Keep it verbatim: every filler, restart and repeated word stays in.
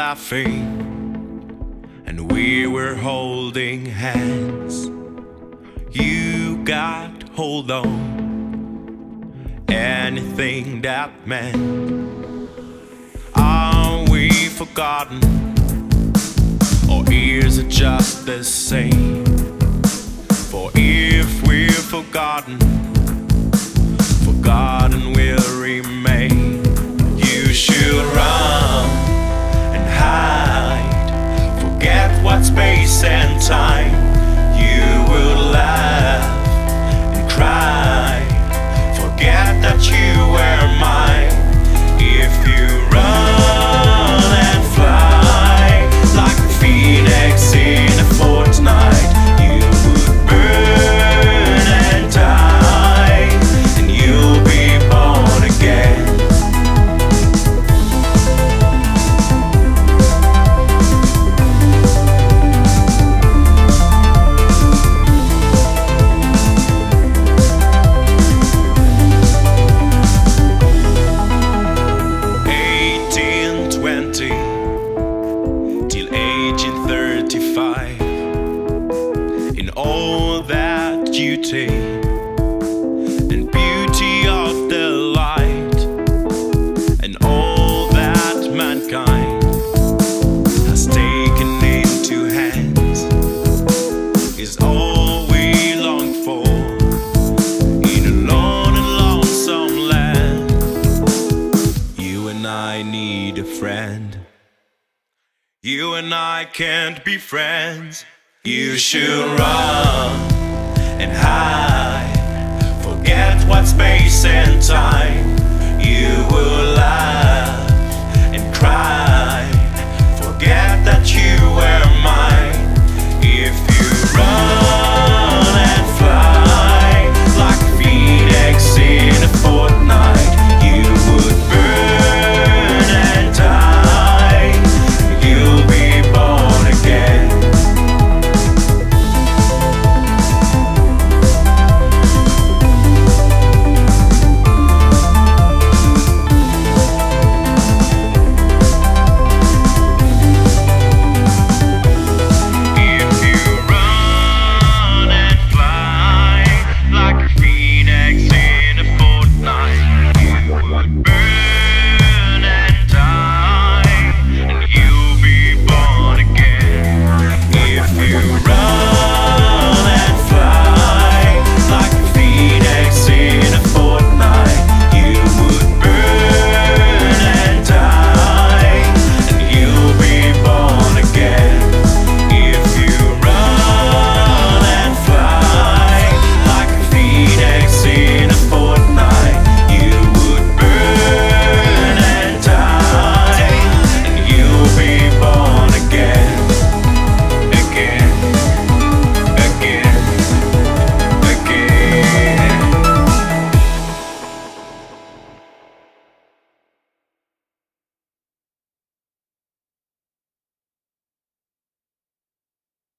laughing and we were holding hands. You got hold on anything that meant. Are we forgotten, or is it just the same? For if we're forgotten, forgotten will remain. You should run and hide, forget what space and time. You will laugh and cry, forget that you were mine. If you run and fly like a phoenix in a fortnight, you would burn and die, and you'll be born again. eighteen twenty till eighteen thirty-five, in all that beauty and beauty of the light, and all that mankind has taken into hands, is all we long for in a lone and lonesome land. You and I need a friend. You and I can't be friends. You should run and hide, forget what space and time. You will lie